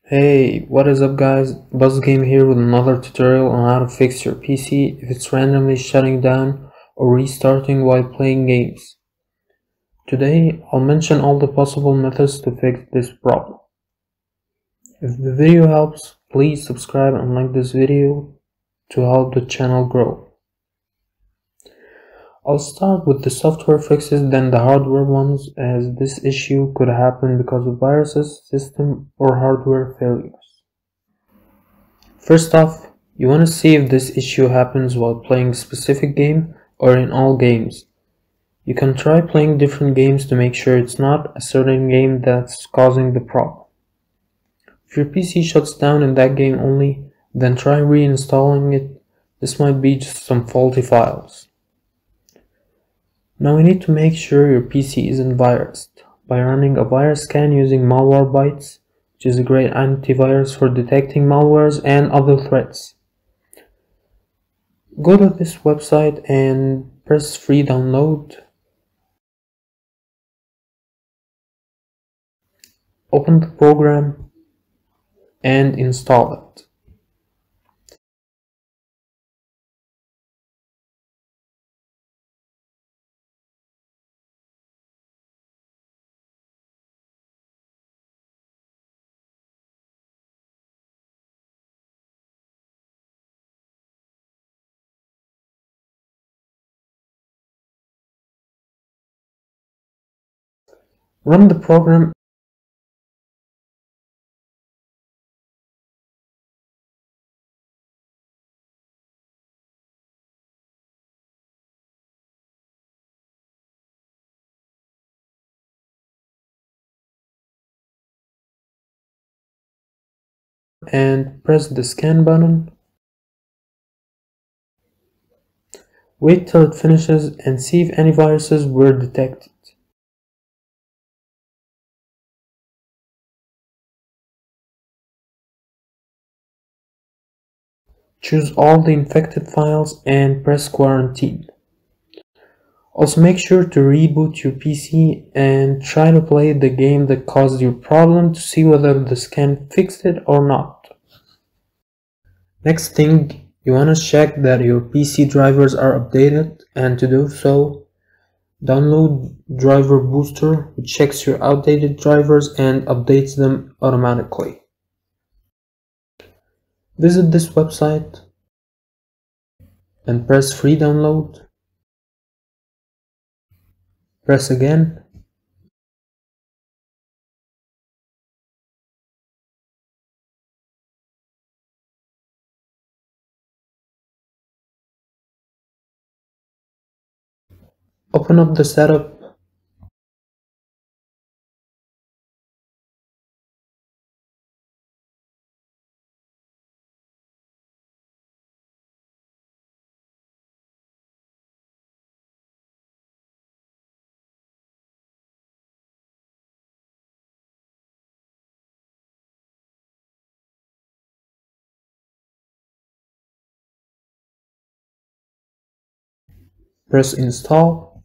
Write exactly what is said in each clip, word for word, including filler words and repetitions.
Hey, what is up guys? BuzzGame here with another tutorial on how to fix your P C if it's randomly shutting down or restarting while playing games. Today, I'll mention all the possible methods to fix this problem. If the video helps, please subscribe and like this video to help the channel grow. I'll start with the software fixes, then the hardware ones, as this issue could happen because of viruses, system, or hardware failures. First off, you want to see if this issue happens while playing a specific game or in all games. You can try playing different games to make sure it's not a certain game that's causing the problem. If your P C shuts down in that game only, then try reinstalling it. This might be just some faulty files. Now we need to make sure your P C isn't virused by running a virus scan using Malwarebytes, which is a great antivirus for detecting malwares and other threats. Go to this website and press free download. Open the program and install it. Run the program and press the scan button. Wait till it finishes and see if any viruses were detected. Choose all the infected files and press quarantine. Also make sure to reboot your P C and try to play the game that caused your problem to see whether the scan fixed it or not. Next thing, you want to check that your P C drivers are updated, and to do so, download Driver Booster, which checks your outdated drivers and updates them automatically. Visit this website and press free download. Press again. Open up the setup. Press install.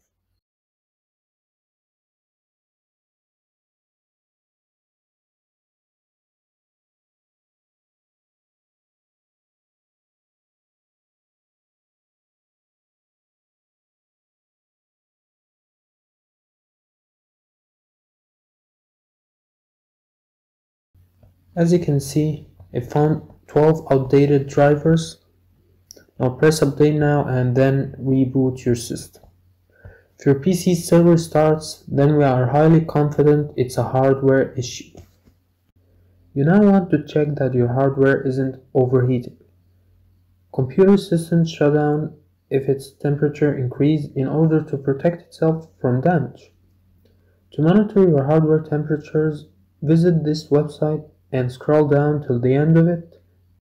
As you can see, it found twelve outdated drivers. Now press update now and then reboot your system. If your P C still restarts, then we are highly confident it's a hardware issue. You now want to check that your hardware isn't overheating. Computer systems shut down if its temperature increases in order to protect itself from damage. To monitor your hardware temperatures, visit this website and scroll down till the end of it.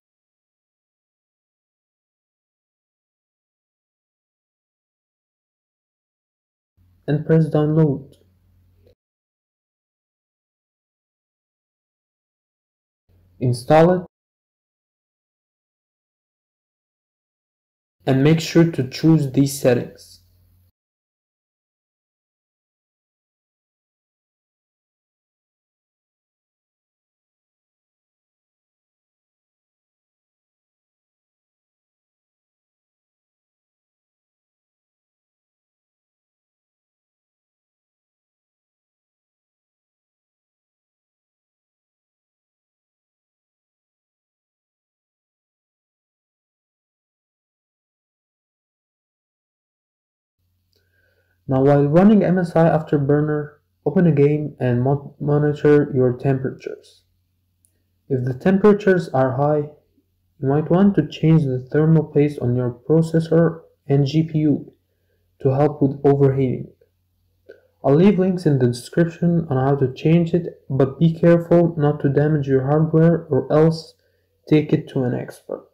And press download. Install it and make sure to choose these settings. Now while running M S I Afterburner, open a game and mo monitor your temperatures. If the temperatures are high, you might want to change the thermal paste on your processor and G P U to help with overheating. I'll leave links in the description on how to change it, but be careful not to damage your hardware or else take it to an expert.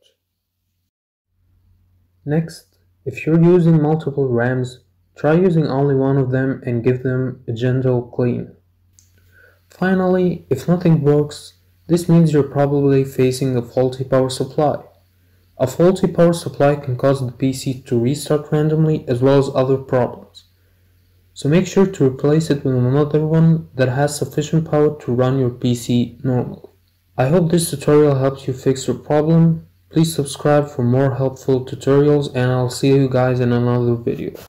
Next, if you're using multiple RAMs, try using only one of them and give them a gentle clean. Finally, if nothing works, this means you're probably facing a faulty power supply. A faulty power supply can cause the P C to restart randomly as well as other problems. So make sure to replace it with another one that has sufficient power to run your P C normally. I hope this tutorial helped you fix your problem. Please subscribe for more helpful tutorials and I'll see you guys in another video.